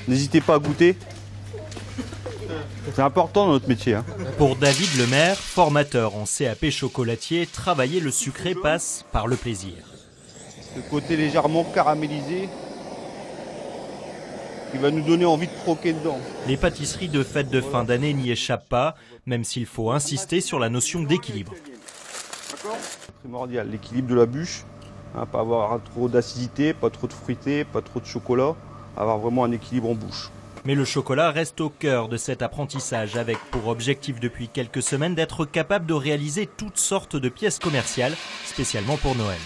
N'hésitez pas à goûter. C'est important dans notre métier. Pour David Lemaire, formateur en CAP chocolatier, travailler le sucré passe par le plaisir. Ce côté légèrement caramélisé qui va nous donner envie de croquer dedans. Les pâtisseries de fête de fin d'année n'y échappent pas, même s'il faut insister sur la notion d'équilibre. C'est primordial, l'équilibre de la bûche, pas avoir trop d'acidité, pas trop de fruité, pas trop de chocolat, avoir vraiment un équilibre en bouche. Mais le chocolat reste au cœur de cet apprentissage, avec pour objectif depuis quelques semaines d'être capable de réaliser toutes sortes de pièces commerciales, spécialement pour Noël.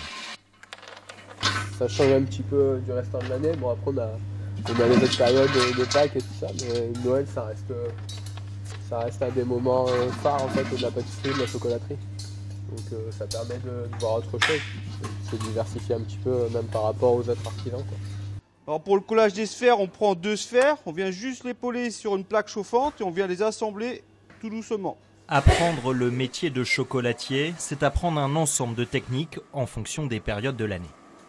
Ça change un petit peu du restant de l'année. Bon, après on a les autres périodes de Pâques et tout ça, mais Noël ça reste un des moments phares en fait, de la pâtisserie, de la chocolaterie. Donc ça permet de voir autre chose, se diversifier un petit peu même par rapport aux autres artisans, quoi. Alors pour le collage des sphères, on prend 2 sphères, on vient juste les poler sur une plaque chauffante et on vient les assembler tout doucement. Apprendre le métier de chocolatier, c'est apprendre un ensemble de techniques en fonction des périodes de l'année.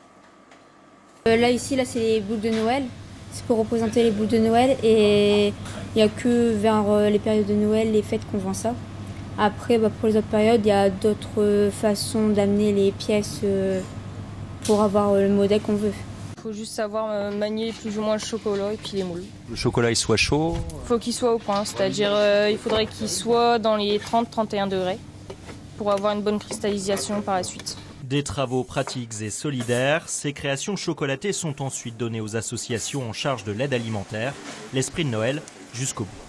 Là c'est les boules de Noël, c'est pour représenter les boules de Noël et il n'y a que vers les périodes de Noël, les fêtes qu'on vend ça. Après pour les autres périodes, il y a d'autres façons d'amener les pièces pour avoir le modèle qu'on veut. Il faut juste savoir manier plus ou moins le chocolat et puis les moules. Le chocolat il soit chaud? Il faut qu'il soit au point, c'est-à-dire il faudrait qu'il soit dans les 30-31 degrés pour avoir une bonne cristallisation par la suite. Des travaux pratiques et solidaires, ces créations chocolatées sont ensuite données aux associations en charge de l'aide alimentaire, l'Esprit de Noël jusqu'au bout.